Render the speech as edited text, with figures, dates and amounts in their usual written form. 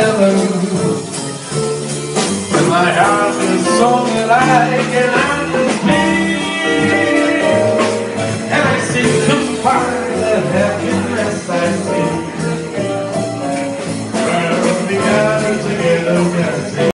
heaven. And my heart is song that I can understand. And I seek to find the happiness I see. Well, we got it together, we got it together.